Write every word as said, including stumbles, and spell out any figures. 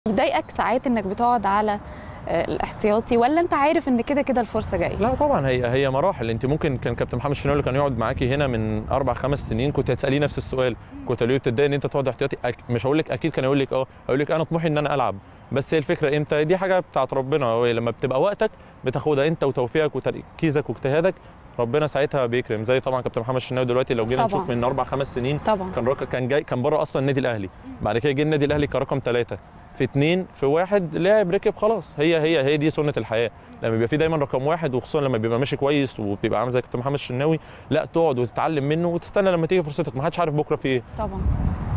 يضايقك ساعات انك بتقعد على الاحتياطي ولا انت عارف ان كده كده الفرصه جايه؟ لا طبعا هي هي مراحل. انت ممكن كان كابتن محمد الشناوي كان يقعد معاكي هنا من اربع خمس سنين كنت هتساليه نفس السؤال، كنت هتقولي بتتضايق ان انت تقعد احتياطي؟ مش هقول لك اكيد كان يقول لك اه، هقول لك انا طموحي ان انا العب، بس هي الفكره امتى؟ دي حاجه بتاعت ربنا، هو لما بتبقى وقتك بتاخدها انت وتوفيقك وتركيزك واجتهادك، ربنا ساعتها بيكرم. زي طبعا كابتن محمد الشناوي دلوقتي لو جينا نشوف من اربع خمس سنين طبعا كان رقم كان جاي كان بره اصلا النادي الاهلي، بعد كده جه النادي الاهلي كرقم ثلاثه في اثنين في واحد لاعب ركب خلاص. هي هي هي دي سنه الحياه، لما بيبقى في دايما رقم واحد وخصوصا لما بيبقى ماشي كويس وبيبقى عامل زي كابتن محمد الشناوي، لا تقعد وتتعلم منه وتستنى لما تيجي فرصتك، ما حدش عارف بكره في ايه. طبعا.